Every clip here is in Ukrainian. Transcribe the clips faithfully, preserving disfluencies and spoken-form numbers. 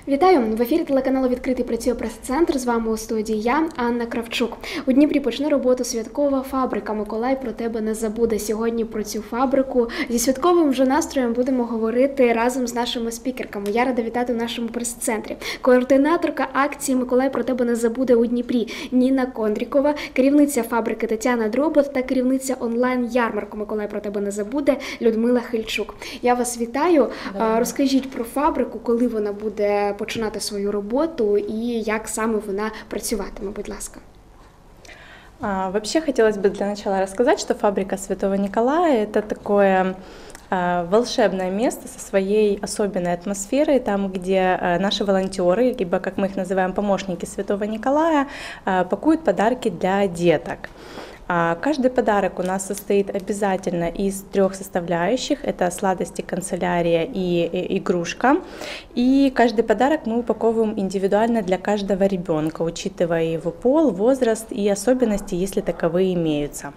Вітаю! В ефірі телеканалу «Відкритий» працює прес-центр. З вами у студії я, Анна Кравчук. У Дніпрі почне роботу святкова фабрика «Миколай про тебе не забуде». Сьогодні про цю фабрику зі святковим вже настроєм будемо говорити разом з нашими спікерками. Я рада вітати в нашому прес-центрі. Координаторка акції «Миколай про тебе не забуде» у Дніпрі Ніна Кондрікова, керівниця фабрики Тетяна Дробот та керівниця онлайн-ярмарку «Миколай про тебе не забуде» Людмила Хильчук. Я вас вітаю. Да. Розкажіть про фабрику, коли вона буде починати свою роботу и як саме вона працюватиме, будь ласка. А, вообще хотелось бы для начала рассказать, что фабрика Святого Николая – это такое а, волшебное место со своей особенной атмосферой, там, где а, наши волонтеры, либо, как мы их называем, помощники Святого Николая, а, пакуют подарки для деток. Каждый подарок у нас состоит обязательно из трех составляющих. Это сладости, канцелярия и игрушка. И каждый подарок мы упаковываем индивидуально для каждого ребенка, учитывая его пол, возраст и особенности, если таковые имеются.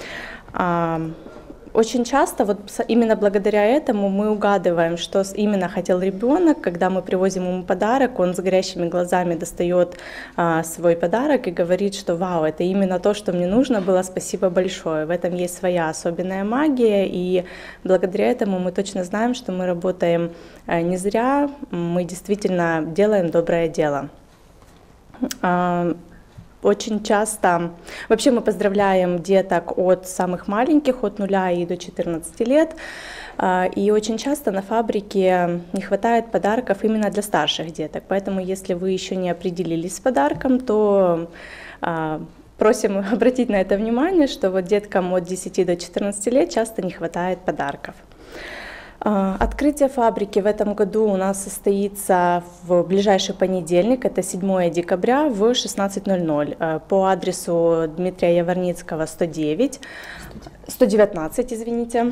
Очень часто вот именно благодаря этому мы угадываем, что именно хотел ребенок. Когда мы привозим ему подарок, он с горящими глазами достает а, свой подарок и говорит, что вау, это именно то, что мне нужно было, спасибо большое. В этом есть своя особенная магия, и благодаря этому мы точно знаем, что мы работаем не зря, мы действительно делаем доброе дело. Очень часто, вообще мы поздравляем деток от самых маленьких, от нуля и до четырнадцати лет, и очень часто на фабрике не хватает подарков именно для старших деток, поэтому если вы еще не определились с подарком, то просим обратить на это внимание, что вот деткам от десяти до четырнадцати лет часто не хватает подарков. Открытие фабрики в этом году у нас состоится в ближайший понедельник, это седьмое декабря в шестнадцать ноль ноль по адресу Дмитрия Яворницкого сто девять, сто девятнадцать, извините.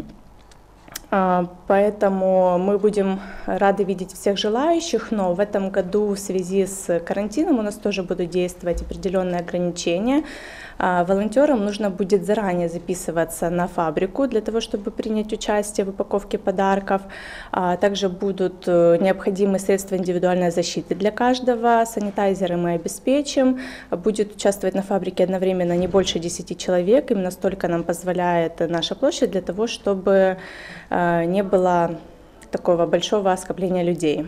Поэтому мы будем рады видеть всех желающих, но в этом году в связи с карантином у нас тоже будут действовать определенные ограничения. Волонтерам нужно будет заранее записываться на фабрику для того, чтобы принять участие в упаковке подарков. Также будут необходимые средства индивидуальной защиты для каждого. Санитайзеры мы обеспечим. Будет участвовать на фабрике одновременно не больше десяти человек. Именно столько нам позволяет наша площадь для того, чтобы не было такого большого скопления людей.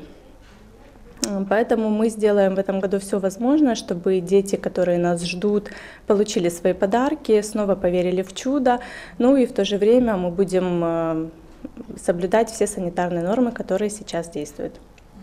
Поэтому мы сделаем в этом году все возможное, чтобы дети, которые нас ждут, получили свои подарки, снова поверили в чудо. Ну и в то же время мы будем соблюдать все санитарные нормы, которые сейчас действуют.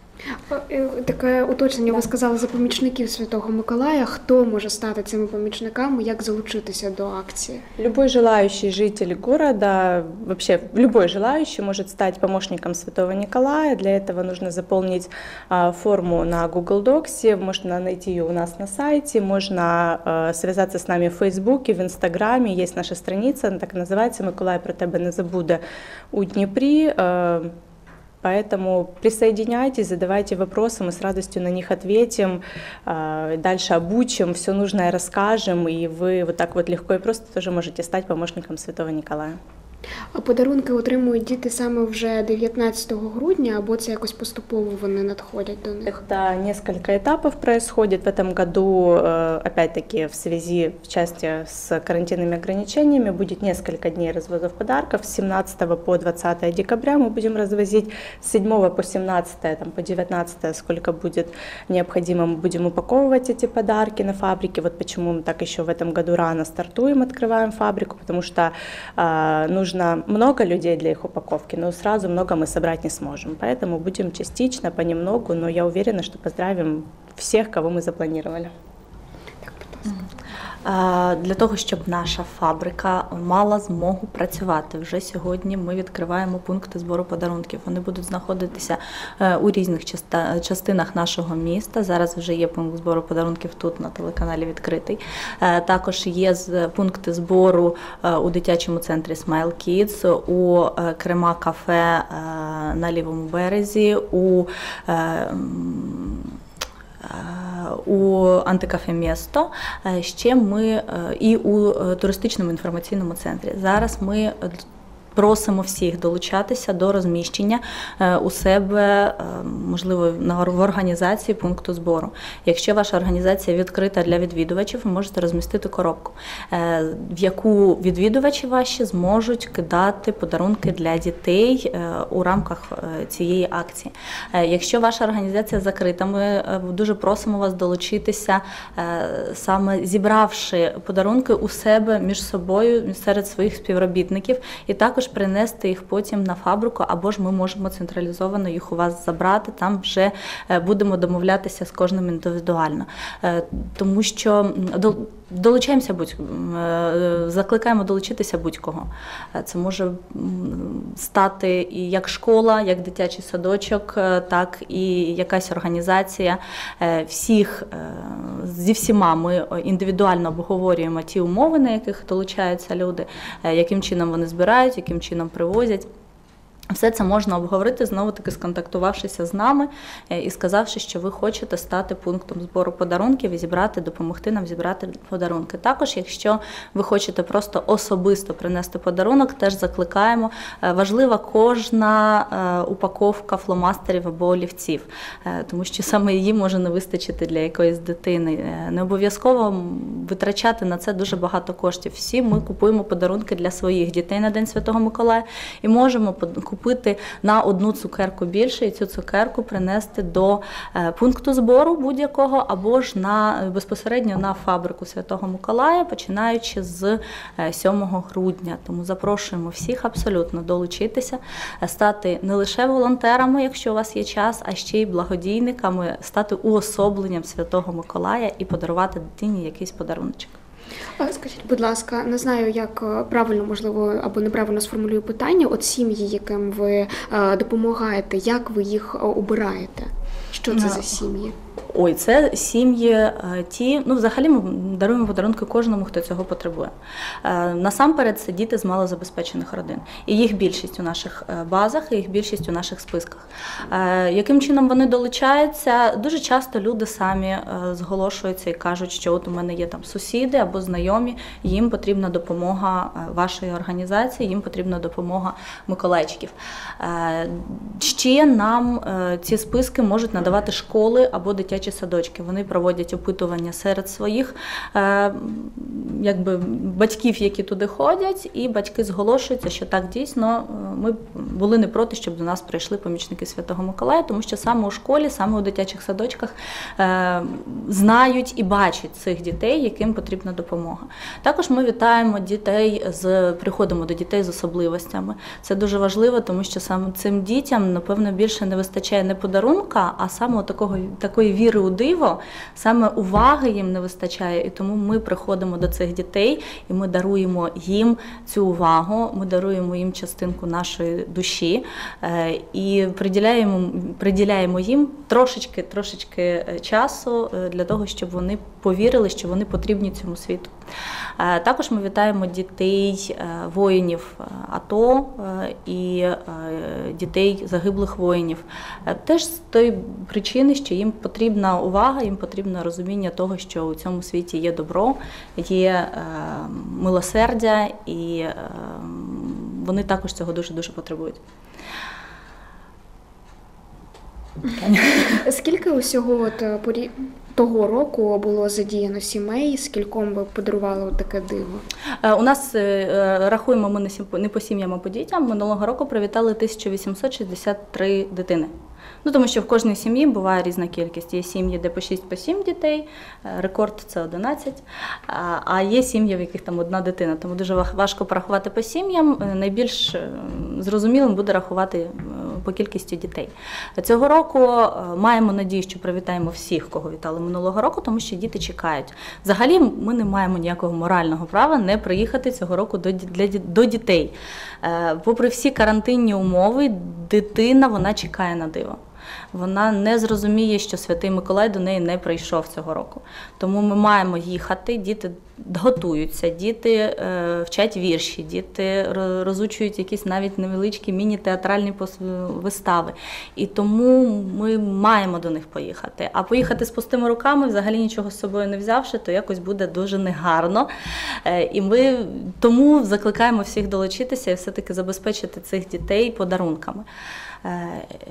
Таке уточнення, ви сказали за помічників Святого Миколая. Хто може стати цими помічниками, як залучитися до акції? Любой желающий житель города, вообще любой желающий может стать помощником Святого Николая. Для этого нужно заполнить форму на Google Docs, можно найти ее у нас на сайте, можно связаться с нами в Фейсбуке, в Инстаграме. Есть наша страница, она так называется «Миколай про тебе не забуде» у Днепре. Поэтому присоединяйтесь, задавайте вопросы, мы с радостью на них ответим, дальше обучим, все нужное расскажем, и вы вот так вот легко и просто тоже можете стать помощником Святого Николая. А подарунки отримують діти саме вже дев'ятнадцятого грудня, або це якось поступово вони надходять до них? Это несколько этапов происходит в этом году, опять-таки в связи, в части с карантинными ограничениями, будет несколько дней развозов подарков. С семнадцатого по двадцатое декабря мы будем развозить, с седьмого по семнадцатое, там, по девятнадцатое, сколько будет необходимо, мы будем упаковывать эти подарки на фабрике. Вот почему мы так еще в этом году рано стартуем, открываем фабрику, потому что э, нужно Нужно много людей для их упаковки, но сразу много мы собрать не сможем. Поэтому будем частично, понемногу, но я уверена, что поздравим всех, кого мы запланировали. Для того, щоб наша фабрика мала змогу працювати, вже сьогодні ми відкриваємо пункти збору подарунків. Вони будуть знаходитися у різних частинах нашого міста. Зараз вже є пункт збору подарунків тут на телеканалі «Відкритий». Також є пункти збору у дитячому центрі Smile Kids, у Крема кафе на лівому березі, у у антикафе «Місто», ще ми і у туристичному інформаційному центрі. Зараз ми Просимо всіх долучатися до розміщення у себе, можливо, в організації пункту збору. Якщо ваша організація відкрита для відвідувачів, ви можете розмістити коробку, в яку відвідувачі ваші зможуть кидати подарунки для дітей у рамках цієї акції. Якщо ваша організація закрита, ми дуже просимо вас долучитися, саме зібравши подарунки у себе між собою, серед своїх співробітників, і також принести їх потім на фабрику, або ж ми можемо централізовано їх у вас забрати, там вже будемо домовлятися з кожним індивідуально. Тому що долучаємося будь закликаємо долучитися будь-кого. Це може стати і як школа, як дитячий садочок, так і якась організація. Всіх, зі всіма ми індивідуально обговорюємо ті умови, на яких долучаються люди, яким чином вони збирають, яким чином привозять. Все це можна обговорити, знову-таки сконтактувавшися з нами і сказавши, що ви хочете стати пунктом збору подарунків і зібрати, допомогти нам зібрати подарунки. Також, якщо ви хочете просто особисто принести подарунок, теж закликаємо. Важлива кожна упаковка фломастерів або олівців, тому що саме її може не вистачити для якоїсь дитини. Не обов'язково витрачати на це дуже багато коштів. Всі ми купуємо подарунки для своїх дітей на День Святого Миколая і можемо купити купити на одну цукерку більше і цю цукерку принести до пункту збору будь-якого, або ж на, безпосередньо на фабрику Святого Миколая, починаючи з сьомого грудня. Тому запрошуємо всіх абсолютно долучитися, стати не лише волонтерами, якщо у вас є час, а ще й благодійниками, стати уособленням Святого Миколая і подарувати дитині якийсь подаруночок. Скажіть, будь ласка, не знаю, як правильно, можливо, або неправильно сформулюю питання, от сім'ї, яким ви допомагаєте, як ви їх обираєте? Що це за сім'ї? Ой, це сім'ї ті, ну взагалі ми даруємо подарунки кожному, хто цього потребує. Насамперед це діти з малозабезпечених родин. І їх більшість у наших базах, і їх більшість у наших списках. Яким чином вони долучаються? Дуже часто люди самі зголошуються і кажуть, що от у мене є там сусіди або знайомі, їм потрібна допомога вашої організації, їм потрібна допомога миколайчиків. Ще нам ці списки можуть надавати школи або дитячі садочки. Вони проводять опитування серед своїх якби, батьків, які туди ходять, і батьки зголошуються, що так, дійсно, ми були не проти, щоб до нас прийшли помічники Святого Миколая, тому що саме у школі, саме у дитячих садочках знають і бачать цих дітей, яким потрібна допомога. Також ми вітаємо дітей, з, приходимо до дітей з особливостями. Це дуже важливо, тому що саме цим дітям, напевно, більше не вистачає не подарунка, а саме такого, такої віри у диво, саме уваги їм не вистачає, і тому ми приходимо до цих дітей, і ми даруємо їм цю увагу, ми даруємо їм частинку нашої душі і приділяємо, приділяємо їм трошечки, трошечки часу для того, щоб вони повірили, що вони потрібні цьому світу. Також ми вітаємо дітей воїнів АТО і дітей загиблих воїнів. Теж з тої причини, що їм потрібна увага, їм потрібне розуміння того, що у цьому світі є добро, є милосердя, і вони також цього дуже-дуже потребують. Скільки усього от, порі... того року було задіяно сімей, скільком ви подарували таке диво? У нас, рахуємо ми не по сім'ям, а по дітям, минулого року привітали тисячу вісімсот шістдесят три дитини. Ну, тому що в кожній сім'ї буває різна кількість. Є сім'ї, де по шість, по сім дітей, рекорд – це одинадцять, а є сім'ї, в яких там одна дитина. Тому дуже важко порахувати по сім'ям, найбільш зрозумілим буде рахувати по кількості дітей. Цього року маємо надію, що привітаємо всіх, кого вітали минулого року, тому що діти чекають. Взагалі ми не маємо ніякого морального права не приїхати цього року до, для, до дітей. Попри всі карантинні умови, дитина, вона чекає на диво. вона не зрозуміє, що Святий Миколай до неї не прийшов цього року. Тому ми маємо їхати, діти готуються, діти е, вчать вірші, діти розучують якісь навіть невеличкі міні-театральні вистави. І тому ми маємо до них поїхати. А поїхати з пустими руками, взагалі нічого з собою не взявши, то якось буде дуже негарно. Е, і ми тому закликаємо всіх долучитися і все-таки забезпечити цих дітей подарунками. Е,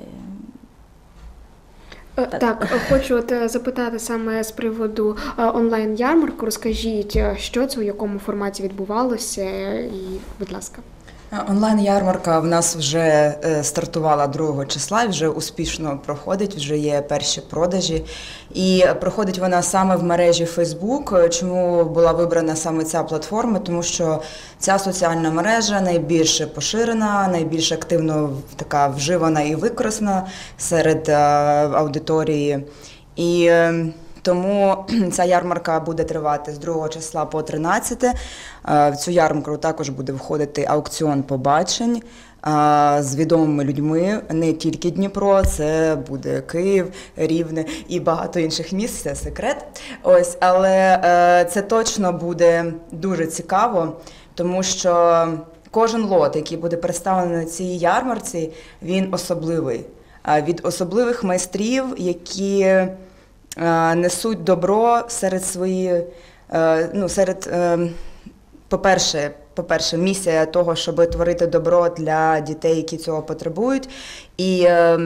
Так. так, хочу от запитати саме з приводу онлайн-ярмарку. Розкажіть, що це, у якому форматі відбувалося, і, будь ласка. Онлайн-ярмарка в нас вже стартувала другого числа і вже успішно проходить, вже є перші продажі. І проходить вона саме в мережі Facebook. Чому була вибрана саме ця платформа? Тому що ця соціальна мережа найбільш поширена, найбільш активно така вживана і використана серед аудиторії. І тому ця ярмарка буде тривати з другого числа по тринадцяте. В цю ярмарку також буде входити аукціон побачень з відомими людьми, не тільки Дніпро, це буде Київ, Рівне і багато інших міст, це секрет. Ось, але це точно буде дуже цікаво, тому що кожен лот, який буде представлений на цій ярмарці, він особливий. Від особливих майстрів, які несуть добро серед свої, ну, серед, по-перше, по-перше, місія того, щоб творити добро для дітей, які цього потребують. І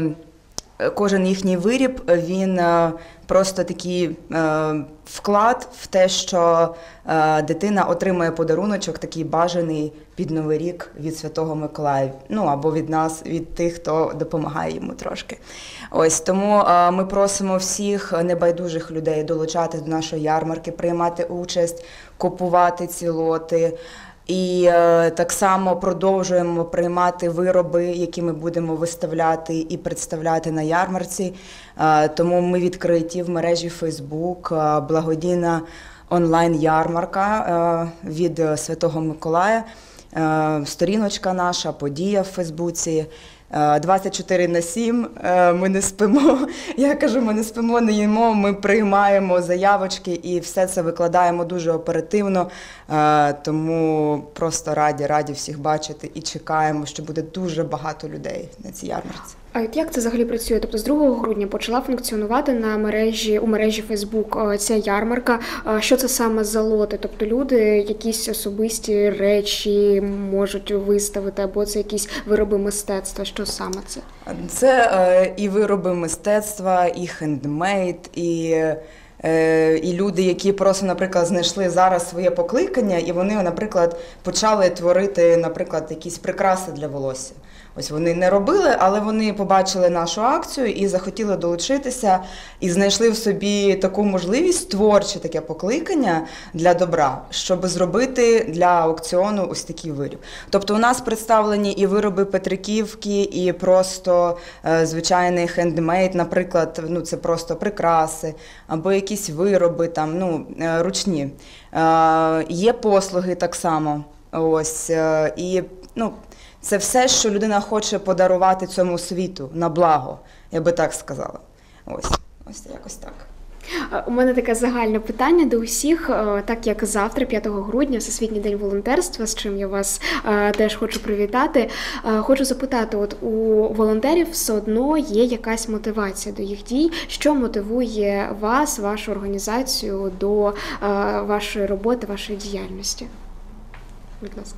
кожен їхній виріб, він просто такий вклад в те, що дитина отримує подаруночок, такий бажаний під Новий рік від Святого Миколая. Ну, або від нас, від тих, хто допомагає йому трошки. Ось, тому ми просимо всіх небайдужих людей долучатись до нашої ярмарки, приймати участь, купувати ці лоти. І е, так само продовжуємо приймати вироби, які ми будемо виставляти і представляти на ярмарці. Е, тому ми відкриті в мережі Facebook, е, благодійна онлайн-ярмарка е, від Святого Миколая. Е, сторіночка наша, подія в Фейсбуці. двадцять чотири на сім, ми не спимо, я кажу, ми не спимо, не їмо, ми приймаємо заявочки і все це викладаємо дуже оперативно, тому просто раді, раді всіх бачити і чекаємо, що буде дуже багато людей на цій ярмарці. А як це взагалі працює? Тобто з другого грудня почала функціонувати на мережі, у мережі Facebook ця ярмарка. Що це саме за лоти? Тобто люди якісь особисті речі можуть виставити, або це якісь вироби мистецтва? Що саме це? Це е, і вироби мистецтва, і хендмейд, і... І люди, які просто, наприклад, знайшли зараз своє покликання, і вони, наприклад, почали творити, наприклад, якісь прикраси для волосся. Ось вони не робили, але вони побачили нашу акцію і захотіли долучитися, і знайшли в собі таку можливість, творче таке покликання для добра, щоб зробити для аукціону ось такий виріб. Тобто у нас представлені і вироби Петриківки, і просто е, звичайний хендмейд, наприклад, ну це просто прикраси, або якісь вироби там, ну, е, ручні. Е, є послуги так само. Ось, е, і, ну, це все, що людина хоче подарувати цьому світу на благо, я би так сказала. Ось, ось якось так. У мене таке загальне питання до усіх, так як завтра, п'ятого грудня, Всесвітній день волонтерства, з чим я вас теж хочу привітати. Хочу запитати, от у волонтерів все одно є якась мотивація до їх дій. Що мотивує вас, вашу організацію до вашої роботи, вашої діяльності? Будь ласка.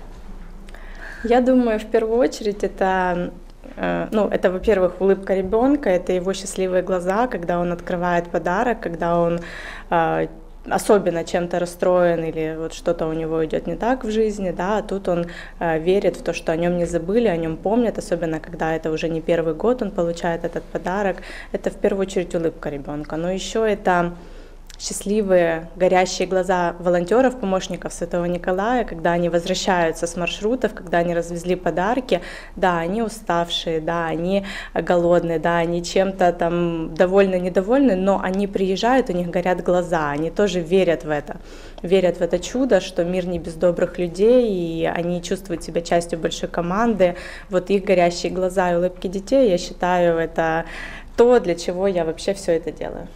Я думаю, в первую очередь это, ну, это, во-первых, улыбка ребенка, это его счастливые глаза, когда он открывает подарок, когда он особенно чем-то расстроен или вот что-то у него идет не так в жизни, да, а тут он верит в то, что о нем не забыли, о нем помнят, особенно когда это уже не первый год он получает этот подарок. Это в первую очередь улыбка ребенка, но еще это счастливые, горящие глаза волонтеров, помощников Святого Николая, когда они возвращаются с маршрутов, когда они развезли подарки. Да, они уставшие, да, они голодные, да, они чем-то там довольны, недовольны, но они приезжают, у них горят глаза, они тоже верят в это, верят в это чудо, что мир не без добрых людей, и они чувствуют себя частью большой команды. Вот их горящие глаза и улыбки детей, я считаю, это то, для чего я вообще все это делаю.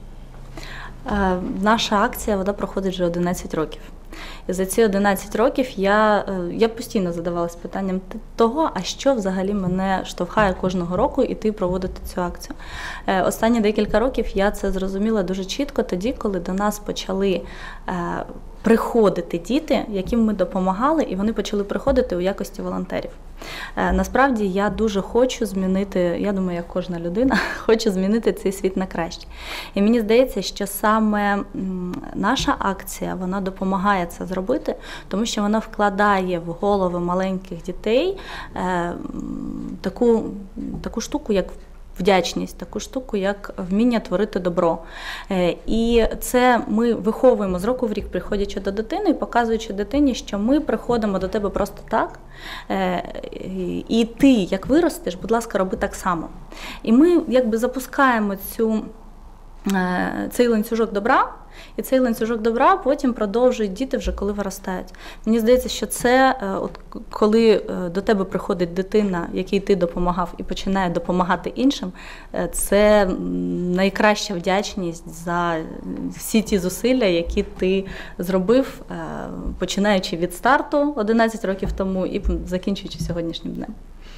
Наша акція, вона проходить вже одинадцять років. І за ці одинадцять років я, я постійно задавалась питанням того, а що взагалі мене штовхає кожного року іти проводити цю акцію. Останні декілька років я це зрозуміла дуже чітко тоді, коли до нас почали приходити діти, яким ми допомагали, і вони почали приходити у якості волонтерів. Насправді я дуже хочу змінити, я думаю, як кожна людина, хочу змінити цей світ на краще. І мені здається, що саме наша акція, вона допомагає це зробити, тому що вона вкладає в голови маленьких дітей таку, таку штуку, як вдячність, таку штуку, як вміння творити добро. І це ми виховуємо з року в рік, приходячи до дитини і показуючи дитині, що ми приходимо до тебе просто так, і ти, як виростеш, будь ласка, роби так само. І ми якби запускаємо цю, цей ланцюжок добра, і цей ланцюжок добра потім продовжують діти вже коли виростають. Мені здається, що це, от, коли до тебе приходить дитина, якій ти допомагав, і починає допомагати іншим, це найкраща вдячність за всі ті зусилля, які ти зробив, починаючи від старту одинадцять років тому і закінчуючи сьогоднішнім днем.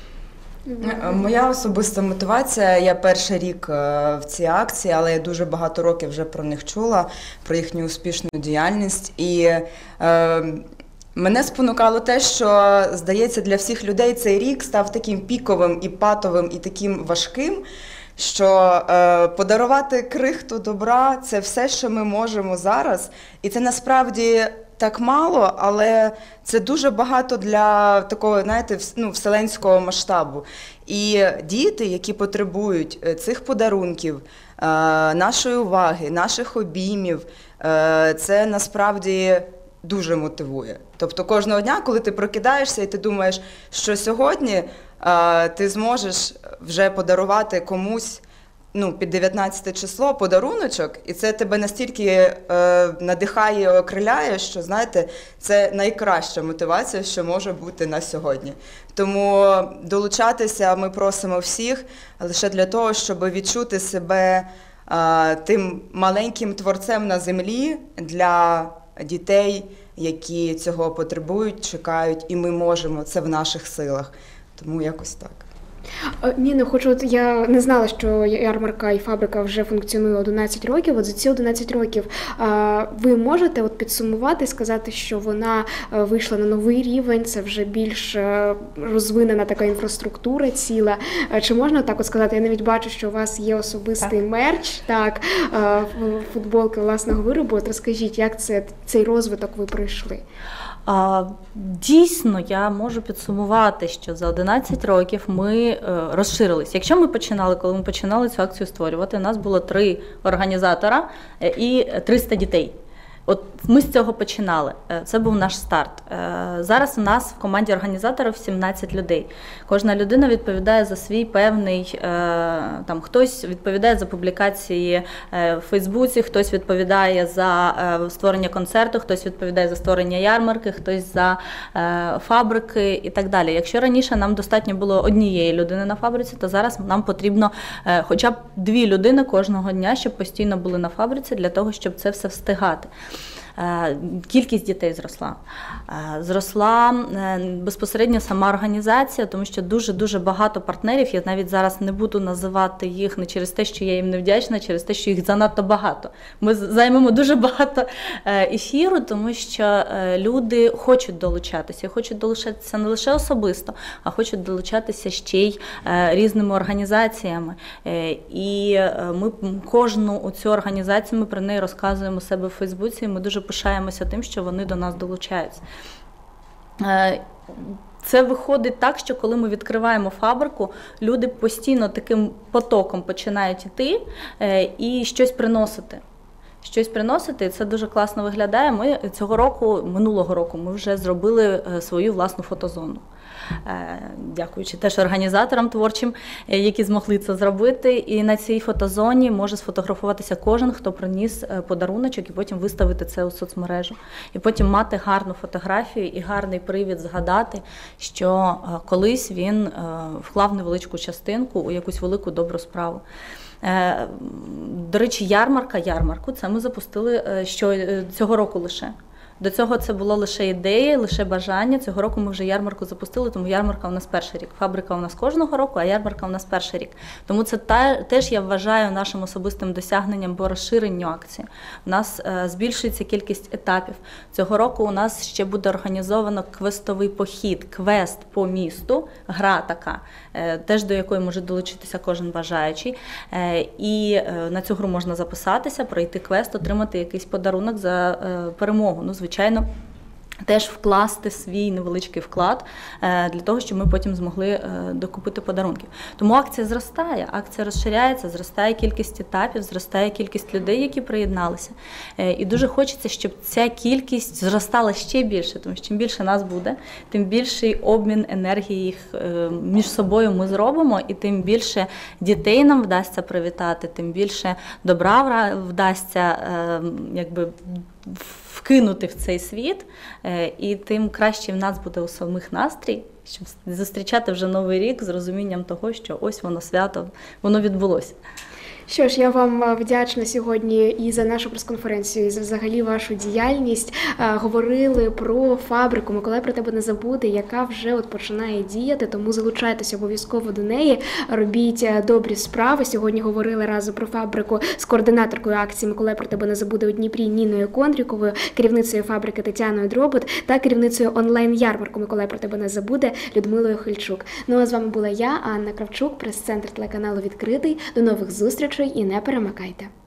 Моя особиста мотивація, я перший рік в цій акції, але я дуже багато років вже про них чула, про їхню успішну діяльність. І е, мене спонукало те, що, здається, для всіх людей цей рік став таким піковим і патовим, і таким важким, що е, подарувати крихту добра – це все, що ми можемо зараз. І це насправді так мало, але це дуже багато для такого, знаєте, ну, вселенського масштабу. І діти, які потребують цих подарунків, нашої уваги, наших обіймів, це насправді дуже мотивує. Тобто кожного дня, коли ти прокидаєшся і ти думаєш, що сьогодні ти зможеш вже подарувати комусь, ну, під дев'ятнадцяте число подаруночок, і це тебе настільки е, надихає і окриляє, що, знаєте, це найкраща мотивація, що може бути на сьогодні. Тому долучатися ми просимо всіх лише для того, щоб відчути себе е, тим маленьким творцем на землі для дітей, які цього потребують, чекають, і ми можемо, це в наших силах. Тому якось так. Ніно, хочу, от я не знала, що ярмарка і фабрика вже функціонує одинадцять років. От за ці одинадцять років ви можете от підсумувати, сказати, що вона вийшла на новий рівень, це вже більш розвинена така інфраструктура ціла. Чи можна так от сказати? Я навіть бачу, що у вас є особистий так. мерч, так, футболки власного виробу. От розкажіть, як це, цей розвиток ви пройшли? Дійсно, я можу підсумувати, що за одинадцять років ми розширились. Якщо ми починали, коли ми починали цю акцію створювати, у нас було три організатора і триста дітей. От ми з цього починали. Це був наш старт. Зараз у нас в команді організаторів сімнадцять людей. Кожна людина відповідає за свій певний, там, хтось відповідає за публікації в Фейсбуці, хтось відповідає за створення концерту, хтось відповідає за створення ярмарки, хтось за фабрики і так далі. Якщо раніше нам достатньо було однієї людини на фабриці, то зараз нам потрібно хоча б дві людини кожного дня, щоб постійно були на фабриці, для того, щоб це все встигати. Кількість дітей зросла. Зросла безпосередньо сама організація, тому що дуже-дуже багато партнерів, я навіть зараз не буду називати їх не через те, що я їм не вдячна, а через те, що їх занадто багато. Ми займемо дуже багато ефіру, тому що люди хочуть долучатися. Хочуть долучатися не лише особисто, а хочуть долучатися ще й різними організаціями. І ми кожну цю організацію, ми про неї розказуємо у себе в Фейсбуці, і ми дуже пишаємося тим, що вони до нас долучаються. Це виходить так, що коли ми відкриваємо фабрику, люди постійно таким потоком починають іти і щось приносити. щось приносити, і це дуже класно виглядає. Ми цього року, минулого року, ми вже зробили свою власну фотозону. Дякуючи теж організаторам творчим, які змогли це зробити. І на цій фотозоні може сфотографуватися кожен, хто приніс подаруночок, і потім виставити це у соцмережу. І потім мати гарну фотографію і гарний привід згадати, що колись він вклав невеличку частинку у якусь велику добру справу. До речі, ярмарка, ярмарку, це ми запустили що цього року лише. До цього це було лише ідея, лише бажання. Цього року ми вже ярмарку запустили, тому ярмарка у нас перший рік. Фабрика у нас кожного року, а ярмарка у нас перший рік. Тому це та, теж я вважаю нашим особистим досягненням по розширенню акції. У нас е, збільшується кількість етапів. Цього року у нас ще буде організовано квестовий похід, квест по місту, гра така, е, теж до якої може долучитися кожен бажаючий. Е, і е, на цю гру можна записатися, пройти квест, отримати якийсь подарунок за е, перемогу. Ну, звичайно, теж вкласти свій невеличкий вклад для того, щоб ми потім змогли докупити подарунків. Тому акція зростає, акція розширяється, зростає кількість етапів, зростає кількість людей, які приєдналися. І дуже хочеться, щоб ця кількість зростала ще більше, тому що чим більше нас буде, тим більший обмін енергії їх між собою ми зробимо, і тим більше дітей нам вдасться привітати, тим більше добра вдасться якби вкинути в цей світ, і тим краще в нас буде у самих настрій, щоб зустрічати вже Новий рік з розумінням того, що ось воно свято, воно відбулося. Що ж, я вам вдячна сьогодні і за нашу прес-конференцію, і за взагалі вашу діяльність. Говорили про фабрику «Миколай про тебе не забуде», яка вже от починає діяти, тому залучайтеся обов'язково до неї, робіть добрі справи. Сьогодні говорили разом про фабрику з координаторкою акції «Миколай про тебе не забуде» у Дніпрі Ніною Кондріковою, керівницею фабрики Тетяною Дробот та керівницею онлайн-ярмарку «Миколай про тебе не забуде» Людмилою Хильчук. Ну а з вами була я, Анна Кравчук, прес-центр телеканалу «Відкритий». До нових зустрічей і не перемикайте.